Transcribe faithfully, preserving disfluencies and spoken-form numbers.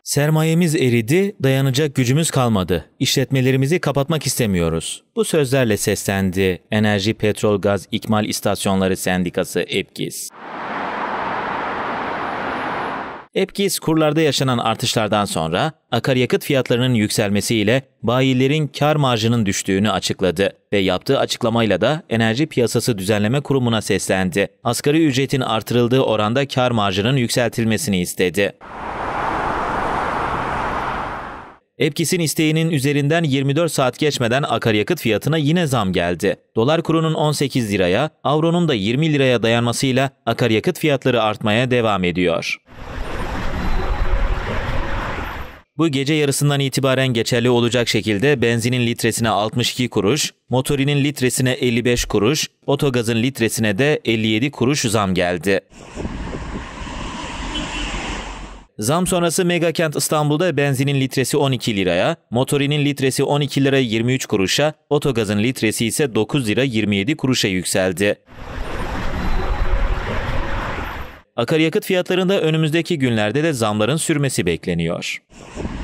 Sermayemiz eridi, dayanacak gücümüz kalmadı. İşletmelerimizi kapatmak istemiyoruz. Bu sözlerle seslendi Enerji Petrol Gaz İkmal İstasyonları Sendikası EPGİS. EPGİS, kurlarda yaşanan artışlardan sonra akaryakıt fiyatlarının yükselmesiyle bayilerin kar marjının düştüğünü açıkladı ve yaptığı açıklamayla da Enerji Piyasası Düzenleme Kurumu'na seslendi. Asgari ücretin artırıldığı oranda kar marjının yükseltilmesini istedi. EPGİS'in isteğinin üzerinden yirmi dört saat geçmeden akaryakıt fiyatına yine zam geldi. Dolar kurunun on sekiz liraya, avronun da yirmi liraya dayanmasıyla akaryakıt fiyatları artmaya devam ediyor. Bu gece yarısından itibaren geçerli olacak şekilde benzinin litresine altmış iki kuruş, motorinin litresine elli beş kuruş, otogazın litresine de elli yedi kuruş zam geldi. Zam sonrası Megakent İstanbul'da benzinin litresi on iki liraya, motorinin litresi on iki lira yirmi üç kuruşa, otogazın litresi ise dokuz lira yirmi yedi kuruşa yükseldi. Akaryakıt fiyatlarında önümüzdeki günlerde de zamların sürmesi bekleniyor.